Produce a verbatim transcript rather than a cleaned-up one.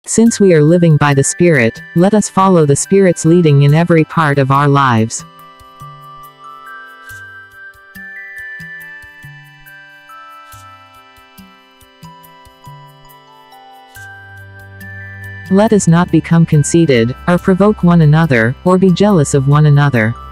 Since we are living by the Spirit, let us follow the Spirit's leading in every part of our lives. Let us not become conceited, or provoke one another, or be jealous of one another.